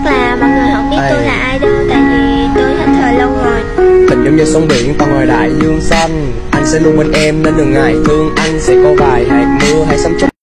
là mọi người không biết tôi là ai đâu, tại vì tôi hết thời lâu rồi. Tình giống như sông biển vào ngoài đại dương xanh, anh sẽ luôn bên em nên đừng ngại thương. Anh sẽ có vài hạt mưa hay sấm chớp